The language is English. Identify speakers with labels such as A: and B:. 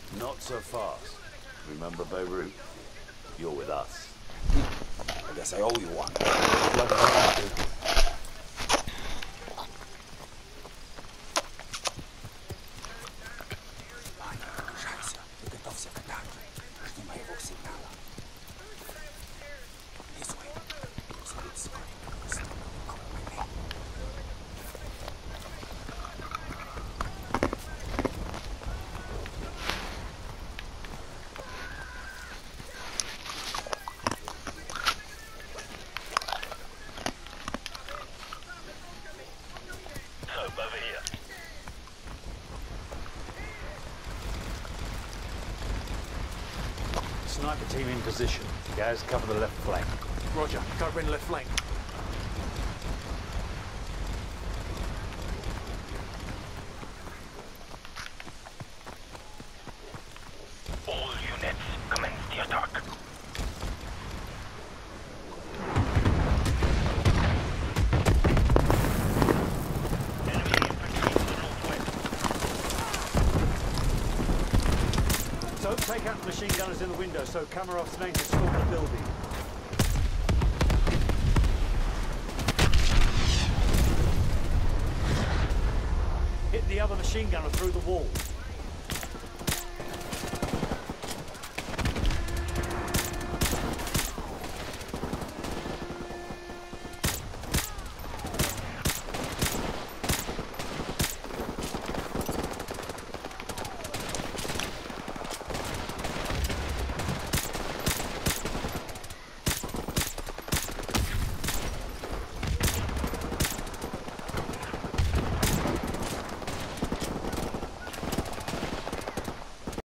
A: Not so fast. Remember Beirut? You're with us.
B: I guess I owe you one. Bloody hell, dude.
A: Sniper team in position. Guys, cover the left flank.
C: Roger. Covering left flank.
D: All units, commence the attack. Enemy infantry to the northwest.
A: So take out the machine gunners in the window so Kamarov's name can storm the building. Hit the other machine gunner through the wall.